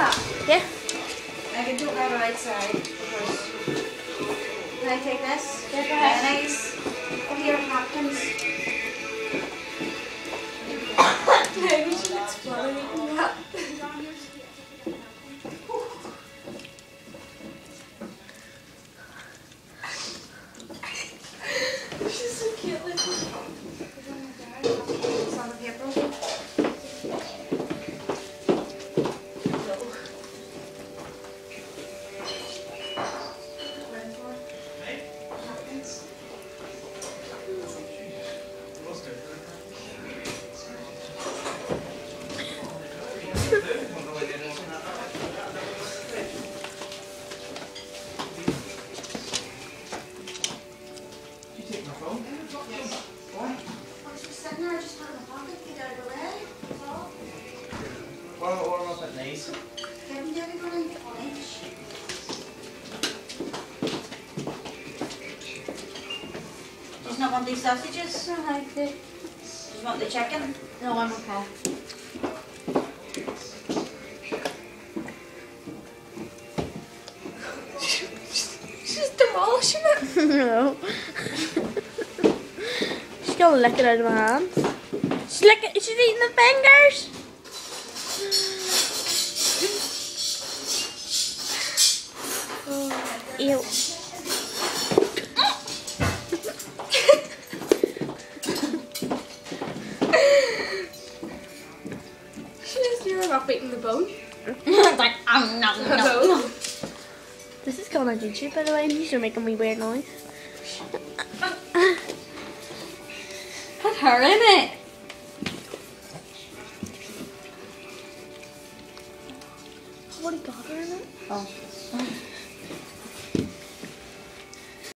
that? Yeah. I can do it by the right side. Because... Can I take this? Yeah, go ahead. Mayonnaise. Oh, here, napkins. Maybe she gets funny. She's so cute. Like, It's on the paper. What about that nice? Does not want these sausages? I like it. Do you want the chicken? No, I'm okay. She's demolishing it. No. She's gonna lick it out of my hands. She's eating the fingers. Oh, ew. You're not eating the bone. Like, no. This is going on YouTube, by the way, and you're making me weird noise. Put her in it. What do you got her in it? Oh.